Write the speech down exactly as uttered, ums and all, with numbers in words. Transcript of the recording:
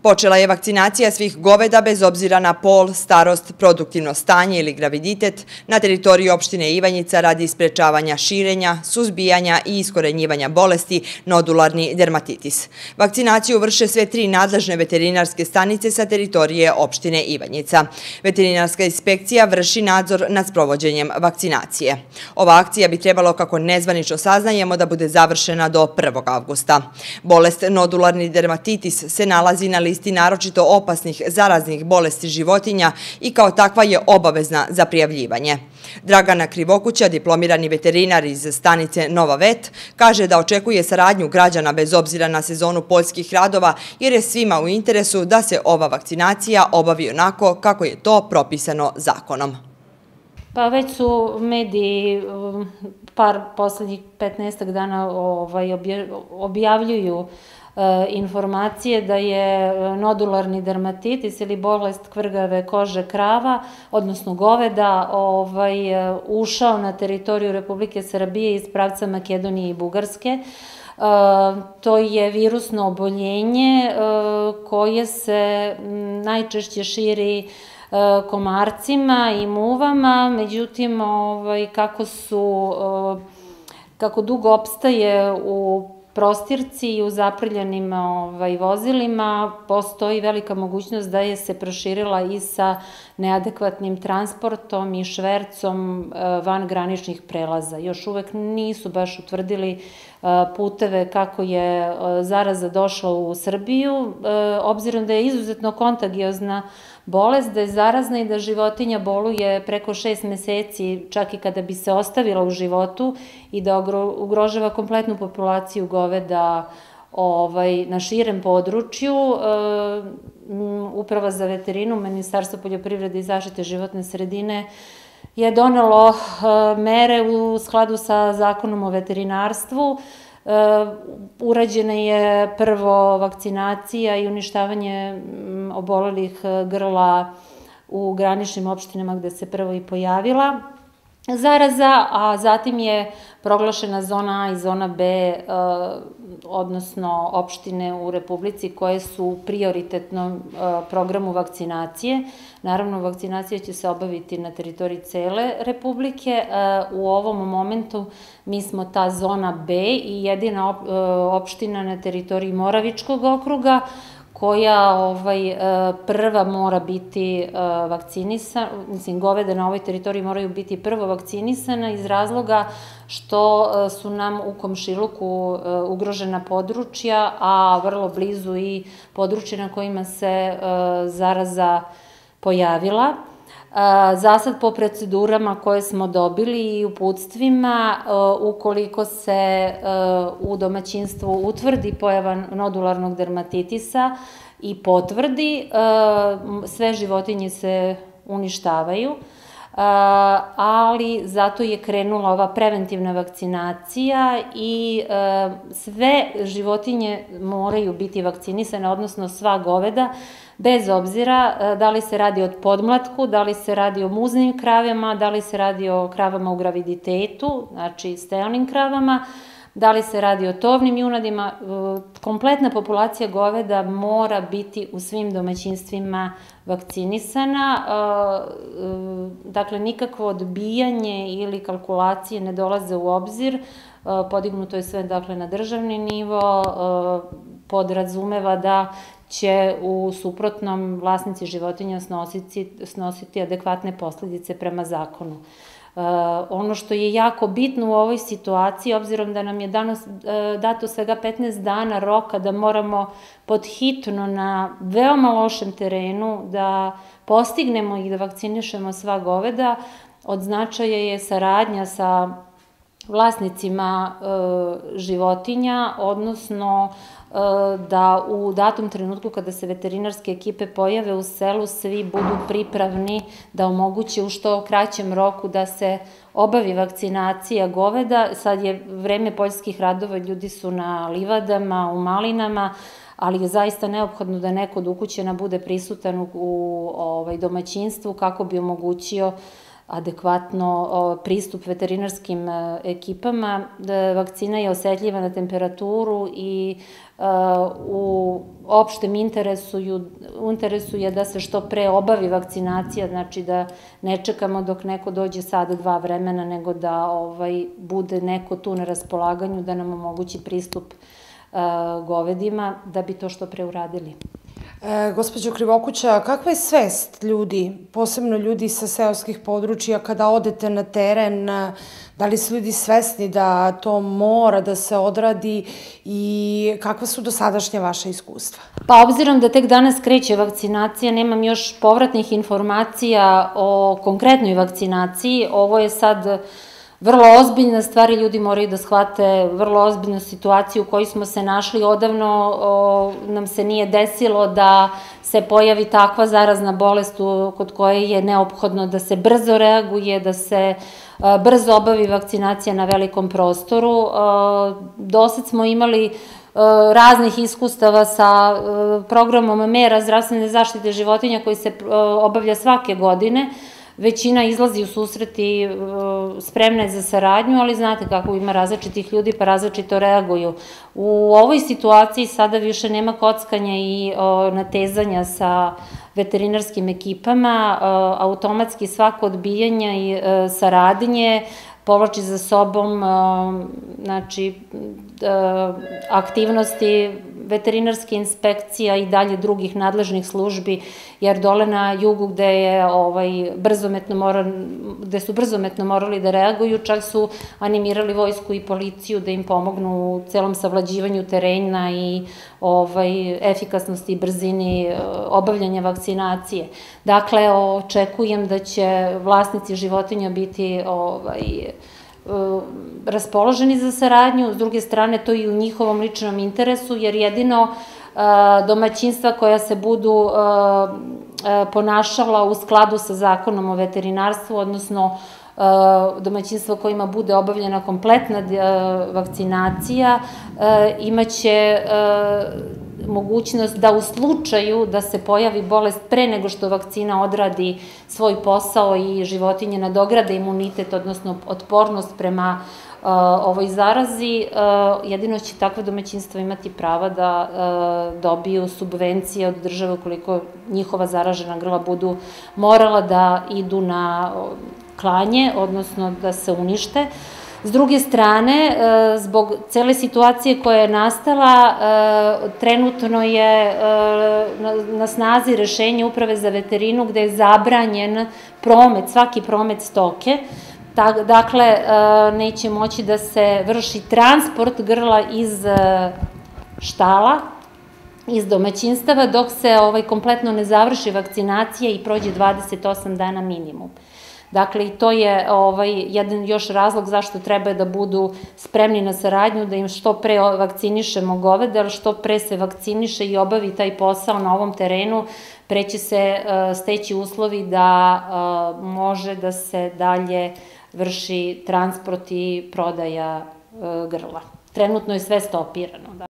Počela je vakcinacija svih goveda bez obzira na pol, starost, produktivno stanje ili graviditet na teritoriji opštine Ivanjica radi sprečavanja širenja, suzbijanja i iskorenjivanja bolesti nodularni dermatitis. Vakcinaciju vrše sve tri nadležne veterinarske stanice sa teritorije opštine Ivanjica. Veterinarska inspekcija vrši nadzor nad sprovođenjem vakcinacije. Ova akcija bi trebalo, kako nezvanično saznajemo, da bude završena do prvog avgusta. Bolest nodularni dermatitis se nalazi na listi naročito opasnih zaraznih bolesti životinja i kao takva je obavezna za prijavljivanje. Dragana Krivokuća, diplomirani veterinar iz stanice Nova Vet, kaže da očekuje saradnju građana bez obzira na sezonu poljskih radova jer je svima u interesu da se ova vakcinacija obavi onako kako je to propisano zakonom. Pa već su mediji par poslednjih petnaestak dana objavljuju informacije da je nodularni dermatitis ili bolest kvrgave kože krava, odnosno goveda, ušao na teritoriju Republike Srbije iz pravca Makedonije i Bugarske. To je virusno oboljenje koje se najčešće širi komarcima i muvama, međutim, kako su, kako dugo opstaje u prostirci i u zaprljanim vozilima, postoji velika mogućnost da je se proširila i sa neadekvatnim transportom i švercom van graničnih prelaza. Još uvek nisu baš utvrdili puteve kako je zaraza došla u Srbiju, obzirom da je izuzetno kontagiozna bolest, da je zarazna i da životinja boluje preko šest meseci, čak i kada bi se ostavila u životu, i da ugrožava kompletnu populaciju goveda na širem području. Uprava za veterinu, Ministarstvo poljoprivrede i zaštite životne sredine je donelo mere u skladu sa Zakonom o veterinarstvu. Urađena je prvo vakcinacija i uništavanje obolelih grla u graničnim opštinama gde se prvo i pojavila zaraza, a zatim je proglašena zona A i zona B, odnosno opštine u Republici koje su u prioritetnom programu vakcinacije. Naravno, vakcinacija će se obaviti na teritoriji cele Republike. U ovom momentu mi smo ta zona B i jedina opština na teritoriji Moravičkog okruga koja prva mora biti vakcinisana, mislim, goveda na ovoj teritoriji moraju biti prvo vakcinisana iz razloga što su nam u komšiluku ugrožena područja, a vrlo blizu i područje na kojima se zaraza pojavila. Za sad po procedurama koje smo dobili i uputstvima, ukoliko se u domaćinstvu utvrdi pojava nodularnog dermatitisa i potvrdi, sve životinje se uništavaju, ali zato je krenula ova preventivna vakcinacija i sve životinje moraju biti vakcinisane, odnosno sva goveda, bez obzira da li se radi o podmlatku, da li se radi o muznim kravama, da li se radi o kravama u graviditetu, znači steonim kravama, da li se radi o tovnim junadima. Kompletna populacija goveda mora biti u svim domaćinstvima vakcinisana. Dakle, nikakvo odbijanje ili kalkulacije ne dolaze u obzir. Podignuto je sve, dakle, na državni nivo, podrazumeva da će u suprotnom vlasnici životinja snositi adekvatne posledice prema zakonu. Ono što je jako bitno u ovoj situaciji, obzirom da nam je danas dato svega petnaest dana roka da moramo podhitno na veoma lošem terenu da postignemo i da vakcinišemo sva goveda, od značaja je saradnja sa vlasnicima životinja, odnosno da u datom trenutku kada se veterinarske ekipe pojave u selu, svi budu pripravni da omoguće u što kraćem roku da se obavi vakcinacija goveda. Sad je vreme poljskih radova, ljudi su na livadama, u malinama, ali je zaista neophodno da neko od ukućana bude prisutan u domaćinstvu kako bi omogućio adekvatno pristup veterinarskim ekipama. Vakcina je osetljiva na temperaturu i u opštem interesu je da se što pre obavi vakcinacija, znači da ne čekamo dok neko dođe sada dva vremena, nego da bude neko tu na raspolaganju da nam omogući pristup govedima, da bi to što pre uradili. Gospođo Krivokuća, kakva je svest ljudi, posebno ljudi sa seoskih područja, kada odete na teren, da li su ljudi svesni da to mora da se odradi i kakva su dosadašnja vaša iskustva? Pa obzirom da tek danas kreće vakcinacija, nemam još povratnih informacija o konkretnoj vakcinaciji. Ovo je sad vrlo ozbiljna stvar i ljudi moraju da shvate vrlo ozbiljnu situaciju u kojoj smo se našli. Odavno nam se nije desilo da se pojavi takva zarazna bolest kod koje je neophodno da se brzo reaguje, da se brzo obavi vakcinacija na velikom prostoru. Do sad smo imali raznih iskustava sa programom mera zdravstvene zaštite životinja koji se obavlja svake godine. Većina izlazi u susret i spremna je za saradnju, ali znate kako ima različitih ljudi pa različito reaguju. U ovoj situaciji sada više nema kockanja i natezanja sa veterinarskim ekipama, automatski svako odbijanje i saradnje povlači za sobom aktivnosti veterinarske inspekcija i dalje drugih nadležnih službi, jer dole na jugu gde su brzometno morali da reaguju, čak su animirali vojsku i policiju da im pomognu u celom savlađivanju terena i efikasnosti i brzini obavljanja vakcinacije. Dakle, očekujem da će vlasnici životinja biti raspoloženi za saradnju, s druge strane to i u njihovom ličnom interesu, jer jedino domaćinstva koja se budu ponašala u skladu sa zakonom o veterinarstvu, odnosno domaćinstva kojima bude obavljena kompletna vakcinacija, imaće mogućnost da u slučaju da se pojavi bolest pre nego što vakcina odradi svoj posao i životinje nadograde imunitet, odnosno otpornost prema ovoj zarazi, jedino će takve domaćinstva imati prava da dobiju subvencije od države ukoliko njihova zaražena grla budu morala da idu na klanje, odnosno da se unište. S druge strane, zbog cele situacije koja je nastala, trenutno je na snazi rešenje Uprave za veterinu gde je zabranjen promet, svaki promet stoke. Dakle, neće moći da se vrši transport grla iz štala, iz domaćinstava, dok se kompletno ne završi vakcinacija i prođe dvadeset osam dana minimum. Dakle, i to je jedan još razlog zašto treba da budu spremni na saradnju, da im što pre vakcinišemo govede, ali što pre se vakciniše i obavi taj posao na ovom terenu, pre će se steći uslovi da može da se dalje vrši transport i prodaja grla. Trenutno je sve stopirano.